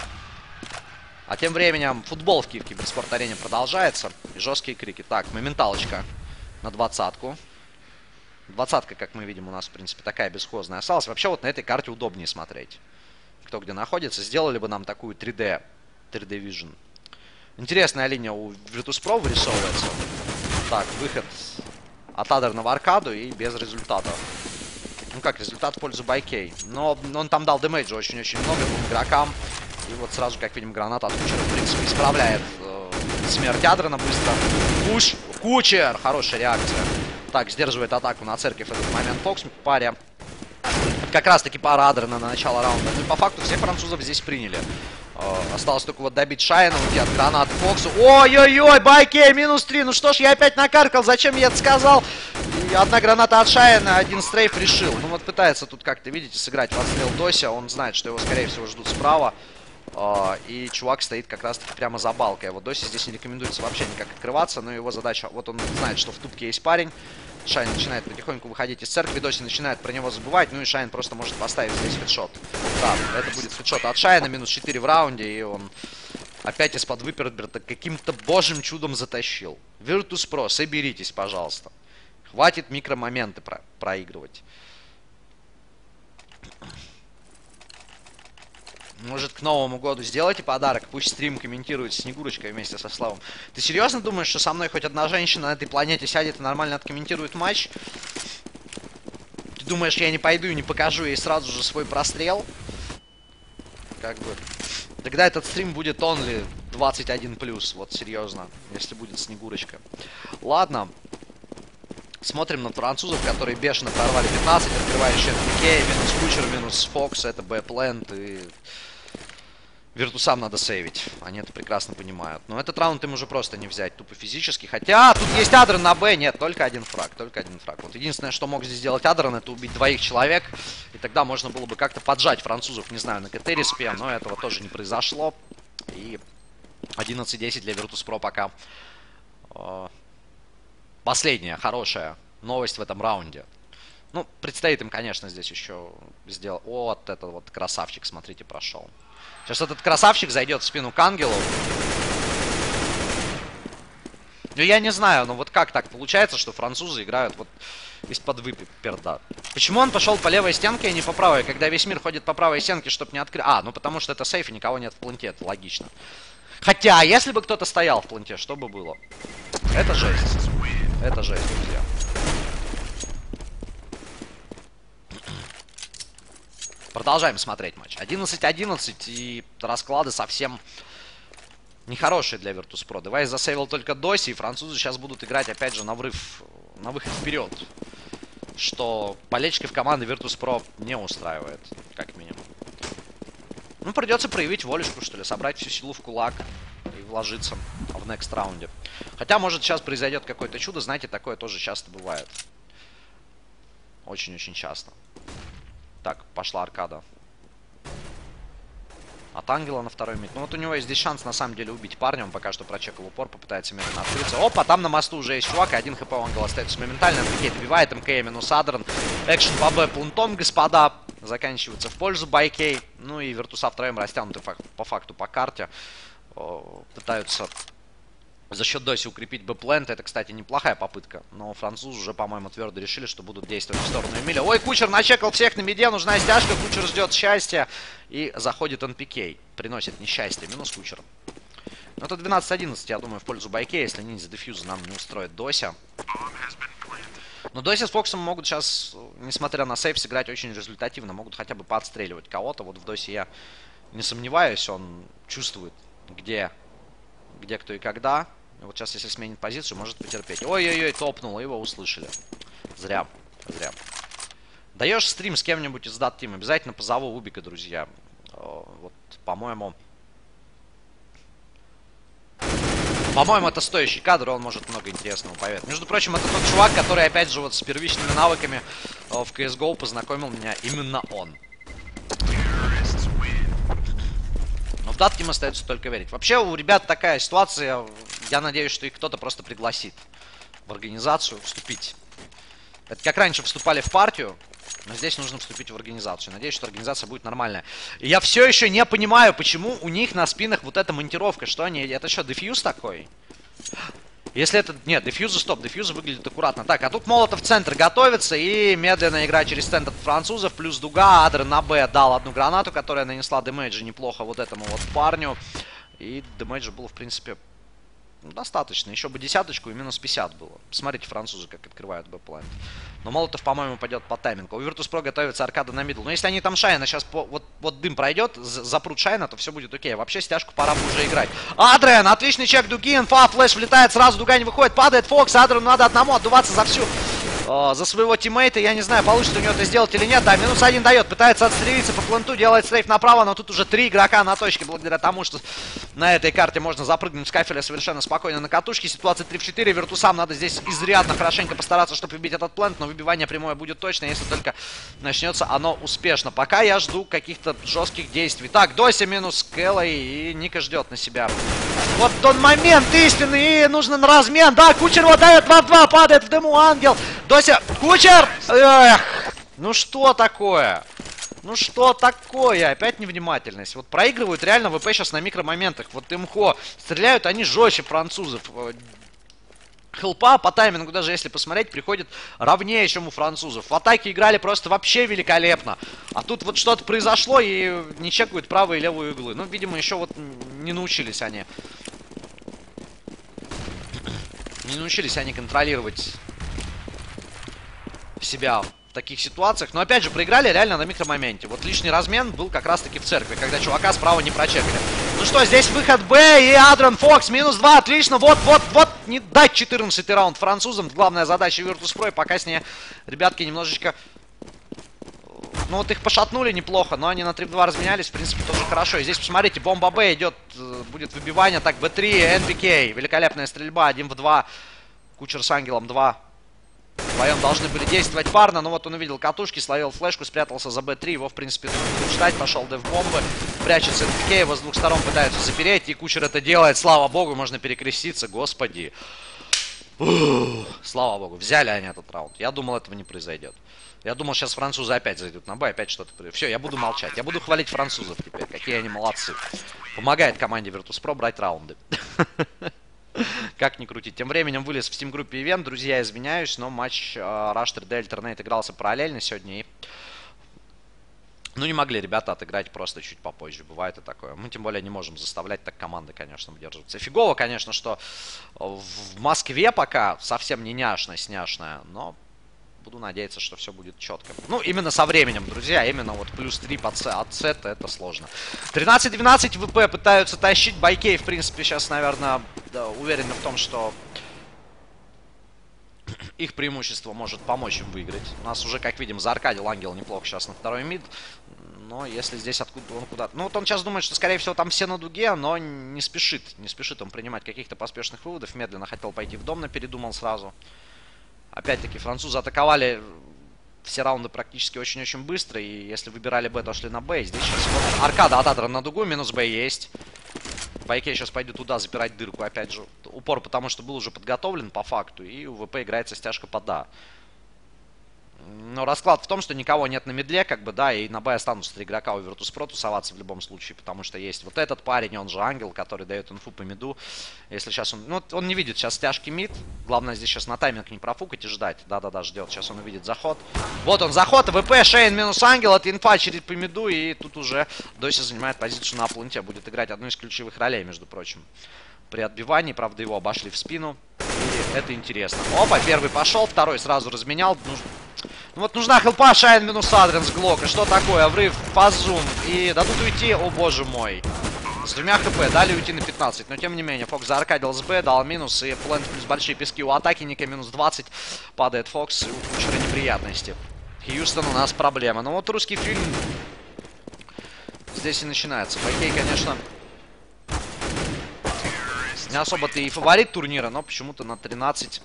[SPEAKER 1] А тем временем футбол в Киев Киберспорт-арене продолжается. И жесткие крики. Так, моменталочка на двадцатку. Двадцатка, как мы видим, у нас, в принципе, такая бесхозная осталась. Вообще, вот на этой карте удобнее смотреть. Кто где находится. Сделали бы нам такую три дэ. три дэ Vision. Интересная линия у Virtus.pro вырисовывается. Так, выход от Адерна в аркаду и без результата. Ну как, результат в пользу Байкей. Но он там дал дэмэджа очень-очень много двум игрокам. И вот сразу, как видим, граната от Кучера, в принципе, исправляет э, смерть Адерна быстро. Пуш, Кучер! Хорошая реакция. Так, сдерживает атаку на церковь в этот момент Фокс. Паря. Как раз-таки пара Адерна на начало раунда. Ну и по факту всех французов здесь приняли. Э, осталось только вот добить Шайна, уйти от гранаты Фоксу. Ой-ой-ой, Байкей, минус три. Ну что ж, я опять накаркал, зачем я это сказал? И одна граната от Шайна, один стрейф решил. Ну вот пытается тут как-то, видите, сыграть в отстрел Дося. Он знает, что его, скорее всего, ждут справа. Uh, и чувак стоит как раз таки прямо за балкой. Вот Доси здесь не рекомендуется вообще никак открываться, но его задача... Вот он знает, что в тупке есть парень. Шайн начинает потихоньку выходить из церкви. Доси начинает про него забывать. Ну и Шайн просто может поставить здесь хедшот. Да, это будет хедшот от Шайна. Минус четыре в раунде. И он опять из-под Выперберта каким-то божьим чудом затащил. Virtus.pro, соберитесь, пожалуйста. Хватит микромоменты про проигрывать. Может, к Новому году сделайте подарок, пусть стрим комментирует Снегурочкой вместе со Славом. Ты серьезно думаешь, что со мной хоть одна женщина на этой планете сядет и нормально откомментирует матч? Ты думаешь, я не пойду и не покажу ей сразу же свой прострел? Как бы... Тогда этот стрим будет only двадцать один плюс, вот серьезно, если будет Снегурочка. Ладно. Смотрим на французов, которые бешено прорвали пятнадцать, открывающие пике, минус Кучер, минус Фокс, это Б-плент и... Виртусам надо сейвить. Они это прекрасно понимают. Но этот раунд им уже просто не взять, тупо физически. Хотя тут есть Адрен на Б. Нет, только один фраг. Только один фраг. Вот единственное, что мог здесь сделать Адрен, это убить двоих человек. И тогда можно было бы как-то поджать французов, не знаю, на КТ-респе. Но этого тоже не произошло. И одиннадцать десять для Virtus.pro пока. Последняя хорошая новость в этом раунде. Ну, предстоит им, конечно, здесь еще сделать... Вот этот вот красавчик, смотрите, прошел. Сейчас этот красавчик зайдет в спину к ангелу. Ну, я не знаю, но вот как так получается, что французы играют вот из-под выперда. Почему он пошел по левой стенке, а не по правой, когда весь мир ходит по правой стенке, чтобы не открыть... А, ну потому что это сейф, и никого нет в планте, это логично. Хотя, если бы кто-то стоял в планте, что бы было? Это жесть. Это жесть, друзья. Продолжаем смотреть матч. одиннадцать одиннадцать, и расклады совсем нехорошие для Virtus.pro. Девайс засейвил только Доси, и французы сейчас будут играть опять же на врыв, на выход вперед. Что болельщиков команды Virtus.pro не устраивает, как минимум. Ну, придется проявить волюшку, что ли, собрать всю силу в кулак и вложиться в next раунде. Хотя, может, сейчас произойдет какое-то чудо, знаете, такое тоже часто бывает. Очень-очень часто. Так, пошла аркада. От ангела на второй мид. Ну вот у него есть здесь шанс на самом деле убить парня. Он пока что прочекал упор, попытается медленно открыться. Опа, там на мосту уже есть чувак, и один хп у ангела остается моментально. МК добивает, МК минус Адрен. Экшен по Б плунтом, господа. Заканчивается в пользу Байкей. Ну и Виртуса втроем растянуты по факту по карте. Пытаются за счет Доси укрепить Б-плент. Это, кстати, неплохая попытка. Но французы уже, по-моему, твердо решили, что будут действовать в сторону Эмиля. Ой, Кучер начекал всех на миде. Нужна стяжка. Кучер ждет счастья. И заходит эн пи кей. Приносит несчастье. Минус Кучер. Но это двенадцать одиннадцать, я думаю, в пользу Байкей. Если ниндзя дефьюза нам не устроит Дося. Но Доси с Фоксом могут сейчас, несмотря на сейф, сыграть очень результативно. Могут хотя бы поотстреливать кого-то. Вот в Досе я не сомневаюсь. Он чувствует, где, где кто и когда. Вот сейчас, если сменит позицию, может потерпеть. Ой-ой-ой, топнул, его услышали. Зря, зря. Даешь стрим с кем-нибудь из дат Team, обязательно позову Убика, друзья. Вот, по-моему... По-моему, это стоящий кадр, он может много интересного поведать. Между прочим, это тот чувак, который, опять же, вот с первичными навыками в си эс го познакомил меня именно он. Но в дат Team остается только верить. Вообще, у ребят такая ситуация. Я надеюсь, что их кто-то просто пригласит в организацию вступить. Это как раньше вступали в партию, но здесь нужно вступить в организацию. Надеюсь, что организация будет нормальная. И я все еще не понимаю, почему у них на спинах вот эта монтировка. Что они... Это что, дефьюз такой? Если это... Нет, дефьюза, стоп, дефьюза выглядит аккуратно. Так, а тут Молотов в центр готовится. И медленно игра через центр французов. Плюс дуга. Адрен на Б дал одну гранату, которая нанесла дэмэджа неплохо вот этому вот парню. И дэмэджа было, в принципе, достаточно. Еще бы десяточку и минус пятьдесят было. Посмотрите, французы как открывают Б-плент. Но Молотов, по-моему, пойдет по таймингу. У Virtus.pro готовится аркада на мидл. Но если они там Шайна сейчас по... вот, вот дым пройдет, запрут Шайна, то все будет окей. Вообще стяжку пора бы уже играть. Адрен, отличный чек дуги, инфа, флеш влетает, сразу дуга не выходит, падает Фокс. Адрену надо одному отдуваться за всю... О, за своего тиммейта, я не знаю, получится у него это сделать или нет. Да, минус один дает, пытается отстрелиться по пленту, делает стрейф направо, но тут уже три игрока на точке, благодаря тому, что на этой карте можно запрыгнуть с кафеля совершенно спокойно на катушке. Ситуация три в четыре, Виртусам надо здесь изрядно хорошенько постараться, чтобы выбить этот плент, но выбивание прямое будет точно, если только начнется оно успешно. Пока я жду каких-то жестких действий. Так, Дося минус Кэллой, и Ника ждет на себя. Вот тот момент истинный, и нужно на размен. Да, Кучер вот дает два в два, падает в дыму ангел. Дося, Кучер! Эх, ну что такое? Ну что такое? Опять невнимательность. Вот проигрывают реально ВП сейчас на микромоментах. Вот МХО. Стреляют они жестче французов. Хелпа по таймингу, даже если посмотреть, приходит ровнее, чем у французов. В атаке играли просто вообще великолепно. А тут вот что-то произошло и не чекают правые и левые углы. Ну, видимо, еще вот не научились они. Не научились они контролировать себя в таких ситуациях. Но опять же, проиграли реально на микромоменте. Вот лишний размен был как раз таки в церкви, когда чувака справа не прочекали. Ну что, здесь выход Б и Адрен Фокс. Минус два, отлично. Вот, вот, вот. Не дать четырнадцатый раунд французам. Главная задача Virtus.pro. И пока с ней ребятки немножечко... Ну вот их пошатнули неплохо, но они на три в два разменялись, в принципе, тоже хорошо. И здесь, посмотрите, бомба Б идет, будет выбивание. Так, бэ три, эн пи кей, великолепная стрельба, один в два. Кучер с ангелом два. Вдвоем должны были действовать парно, но вот он увидел катушки, словил флешку, спрятался за бэ три. Его, в принципе, тут ждать, пошел деф бомбы. Прячется эн пи кей, его с двух сторон пытаются запереть, и Кучер это делает. Слава богу, можно перекреститься, господи. Ух, слава богу, взяли они этот раунд. Я думал, этого не произойдет. Я думал, сейчас французы опять зайдут на Б, опять что-то... Все, я буду молчать. Я буду хвалить французов теперь. Какие они молодцы. Помогает команде Virtus.pro брать раунды. Как ни крутить. Тем временем вылез в Steam группе ивент. Друзья, извиняюсь, но матч Rush три дэ Alternate игрался параллельно сегодня. И... Ну, не могли ребята отыграть просто чуть попозже. Бывает и такое. Мы, тем более, не можем заставлять так команды, конечно, удерживаться. Фигово, конечно, что в Москве пока совсем не няшная-сняшная, но... Буду надеяться, что все будет четко. Ну, именно со временем, друзья. Именно вот плюс три от сета, это сложно. тринадцать двенадцать ВП пытаются тащить. Байкей, в принципе, сейчас, наверное, да, уверены в том, что их преимущество может помочь им выиграть. У нас уже, как видим, зааркадил Ангел неплохо сейчас на второй мид. Но если здесь откуда он куда-то... Ну, вот он сейчас думает, что, скорее всего, там все на дуге, но не спешит. Не спешит он принимать каких-то поспешных выводов. Медленно хотел пойти в дом, но передумал сразу. Опять-таки, французы атаковали все раунды практически очень-очень быстро. И если выбирали Б, то шли на Б. И здесь сейчас вот аркада от Адра на дугу, минус Б есть. Байкей сейчас пойдет туда запирать дырку, опять же. Упор, потому что был уже подготовлен по факту. И у ВП играется стяжка под А. Но расклад в том, что никого нет на мидле, как бы, да, и на Б останутся три игрока у Virtus.pro тусоваться в любом случае, потому что есть вот этот парень, он же Ангел, который дает инфу по миду. Если сейчас он, ну, он не видит сейчас стяжки мид, главное здесь сейчас на тайминг не профукать и ждать, да-да-да, ждет, сейчас он увидит заход. Вот он заход, ВП, Шейн минус Ангел, это инфа через по миду, и тут уже Доси занимает позицию на планте, будет играть одну из ключевых ролей, между прочим. При отбивании, правда, его обошли в спину, и это интересно. Опа, первый пошел, второй сразу разменял, нужно... Ну вот нужна хелпа, Шайн минус Адрен с Глока. Что такое? Врыв, фазум. И дадут уйти, о боже мой. С двумя хп дали уйти на пятнадцать. Но тем не менее, Фокс зааркадил с Б, дал минус. И плент плюс большие пески у атаки. Ника минус двадцать. Падает Фокс. И у Кучера неприятности. Хьюстон, у нас проблема. Но вот русский фильм здесь и начинается. Байкей, конечно, не особо-то и фаворит турнира, но почему-то на тринадцать...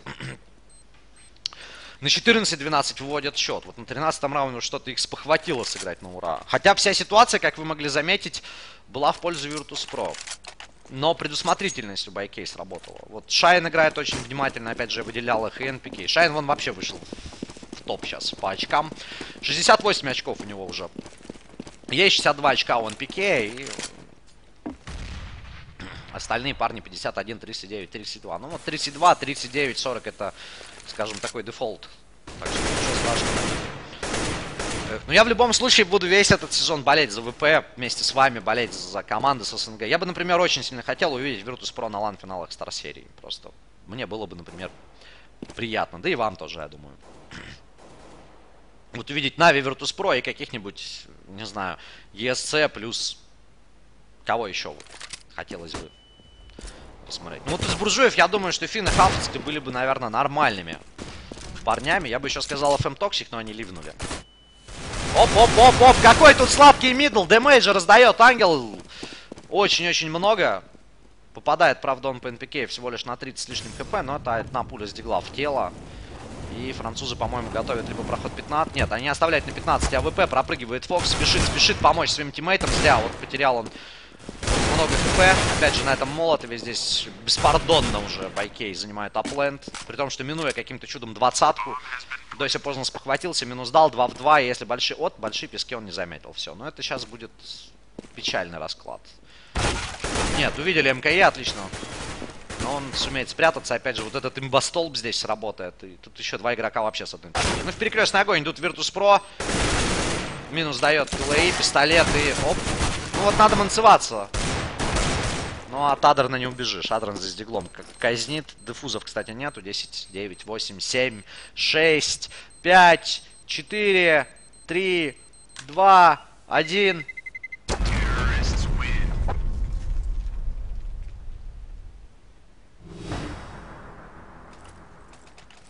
[SPEAKER 1] На четырнадцать двенадцать выводят счет. Вот на тринадцатом раунде что-то их спохватило сыграть на ура. Хотя вся ситуация, как вы могли заметить, была в пользу Virtus.pro. Но предусмотрительность у Байкей сработала. Вот Шайн играет очень внимательно. Опять же, я выделял их и эн пи кей. Шайн вон вообще вышел в топ сейчас по очкам. шестьдесят восемь очков у него уже. Есть шестьдесят два очка у эн пи кей. И... остальные парни пятьдесят один, тридцать девять, тридцать два. Ну вот тридцать два, тридцать девять, сорок это... скажем, такой дефолт. Так что ничего страшного. Эх, ну я в любом случае буду весь этот сезон болеть за ВП, вместе с вами болеть за команды с СНГ. Я бы, например, очень сильно хотел увидеть Virtus.pro на лан-финалах Стар серии. Просто мне было бы, например, приятно. Да и вам тоже, я думаю. Вот увидеть Нави, Virtus.pro и каких-нибудь, не знаю, и эс си плюс... Кого еще вот хотелось бы посмотреть. Ну вот из буржуев, я думаю, что Финн и Хафтсты были бы, наверное, нормальными парнями. Я бы еще сказал эф эм Toxic, но они ливнули. Оп-оп-оп-оп, какой тут сладкий мидл. Дэмэджа раздает Ангел. Очень-очень много. Попадает, правда, он по эн пи кей всего лишь на тридцать с лишним хп, но это одна пуля с дигла в тело. И французы, по-моему, готовят либо проход пятнадцать. Нет, они оставляют на пятнадцать АВП, пропрыгивает Фокс, спешит, спешит помочь своим тиммейтам. Зря, вот потерял он много хп. Опять же, на этом молотове здесь беспардонно уже Байкей занимает апленд. При том, что минуя каким-то чудом двадцатку, Дося поздно спохватился, минус дал, два в два. И если большие... От, большие пески он не заметил. Все, но это сейчас будет печальный расклад. Нет, увидели эм ка е, отлично. Но он сумеет спрятаться. Опять же, вот этот имбостолб здесь сработает. И тут еще два игрока вообще с одной стороны. Ну, в перекрестный огонь идут Virtus.pro. Минус дает Килэй, пистолет и... Оп. Ну вот надо манцеваться. Ну от Адрена не убежишь. Адрен здесь диглом казнит. Дефузов, кстати, нету. десять, девять, восемь, семь, шесть, пять, четыре, три, два, один.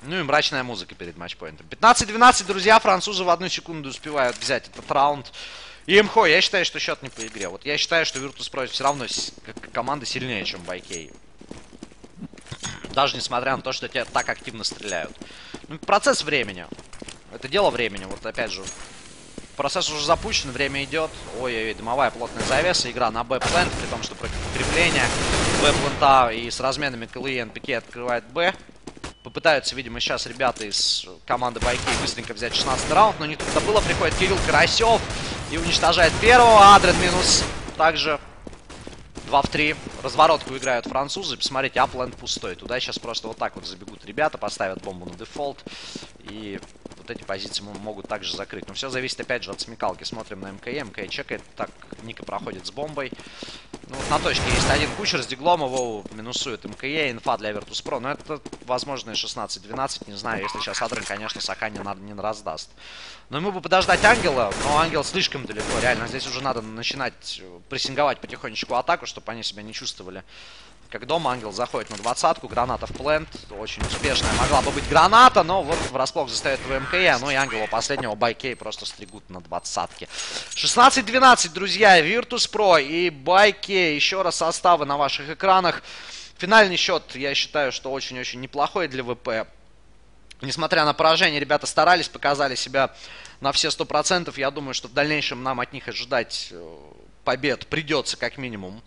[SPEAKER 1] Ну и мрачная музыка перед матчпоинтом. пятнадцать-двенадцать, друзья, французы в одну секунду успевают взять этот раунд. И МХО, я считаю, что счет не по игре. Вот я считаю, что Virtus.pro все равно как команда сильнее, чем байкей. Даже несмотря на то, что тебя так активно стреляют. Ну, процесс времени. Это дело времени. Вот опять же, процесс уже запущен, время идет. Ой-ой-ой, дымовая плотная завеса. Игра на Б-плент, при том, что против укрепления Б-плента и с разменами КЛИ и НПК открывает Б. Попытаются, видимо, сейчас ребята из команды байкей быстренько взять шестнадцатый раунд, но не тут-то было. Приходит Кирилл Карасев и уничтожает первого. Адрен минус. Также два в три. Разворотку играют французы. Посмотрите, апленд пустой. Туда сейчас просто вот так вот забегут ребята, поставят бомбу на дефолт. И вот эти позиции могут также закрыть. Но все зависит опять же от смекалки. Смотрим на МКЕ. МКЕ чекает. Так, Ника проходит с бомбой. Ну, вот на точке есть один кучер с диглом, его минусует МКЕ, инфа для Virtus.pro. Но это, возможно, шестнадцать-двенадцать, не знаю, если сейчас Адрен, конечно, Саха не, не раздаст. Но ему бы подождать Ангела, но Ангел слишком далеко, реально. Здесь уже надо начинать прессинговать потихонечку атаку, чтобы они себя не чувствовали как дома. Ангел заходит на двадцатку, граната в плент, очень успешная могла бы быть граната, но вот врасплох застает в МКЕ, ну и Ангела последнего байкей просто стригут на двадцатке. шестнадцать-двенадцать, друзья, Virtus.pro и байкей, еще раз составы на ваших экранах. Финальный счет, я считаю, что очень-очень неплохой для ВП. Несмотря на поражение, ребята старались, показали себя на все сто процентов. Я думаю, что в дальнейшем нам от них ожидать побед придется как минимум.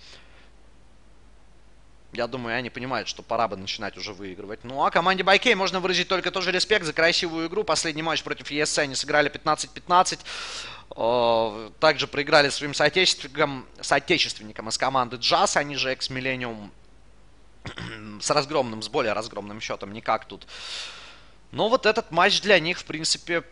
[SPEAKER 1] Я думаю, они понимают, что пора бы начинать уже выигрывать. Ну, а команде байкей можно выразить только тоже респект за красивую игру. Последний матч против ЕСЦ они сыграли пятнадцать-пятнадцать. Также проиграли своим соотечественникам, соотечественникам из команды Джаз. Они же экс-миллениум с разгромным, с более разгромным счетом. Никак тут. Но вот этот матч для них, в принципе,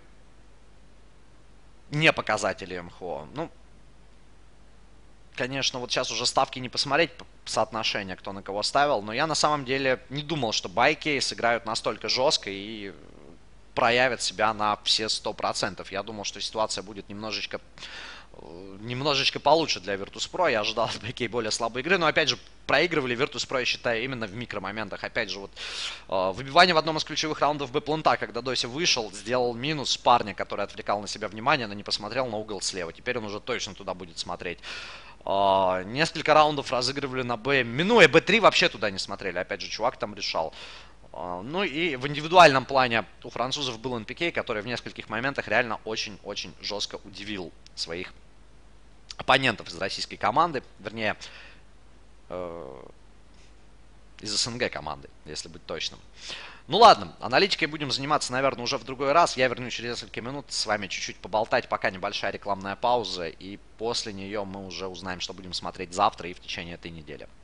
[SPEAKER 1] не показатели МХО. Ну, конечно, вот сейчас уже ставки не посмотреть, соотношение, кто на кого ставил, но я на самом деле не думал, что байкей сыграют настолько жестко и проявят себя на все сто процентов. Я думал, что ситуация будет немножечко, немножечко получше для Virtus.pro. Я ожидал от байкей более слабой игры, но опять же, проигрывали Virtus.pro, я считаю, именно в микромоментах. Опять же, вот выбивание в одном из ключевых раундов Б-плента, когда Доси вышел, сделал минус парня, который отвлекал на себя внимание, но не посмотрел на угол слева. Теперь он уже точно туда будет смотреть. Uh, несколько раундов разыгрывали на Б. Минуя Б три, вообще туда не смотрели. Опять же, чувак там решал. Uh, ну и в индивидуальном плане у французов был НПК, который в нескольких моментах реально очень-очень жестко удивил своих оппонентов из российской команды. Вернее, uh, из СНГ команды, если быть точным. Ну ладно, аналитикой будем заниматься, наверное, уже в другой раз. Я вернусь через несколько минут с вами чуть-чуть поболтать, пока небольшая рекламная пауза. И после нее мы уже узнаем, что будем смотреть завтра и в течение этой недели.